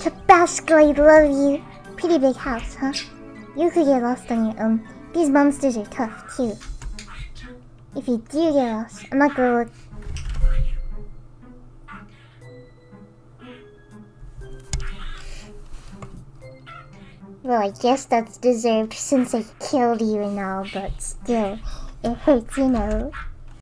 Tabasco, I love you. Pretty big house, huh? You could get lost on your own. These monsters are tough, too. If you do get lost, I'm not gonna look. Well, I guess that's deserved since I killed you and all, but still, it hurts, you know.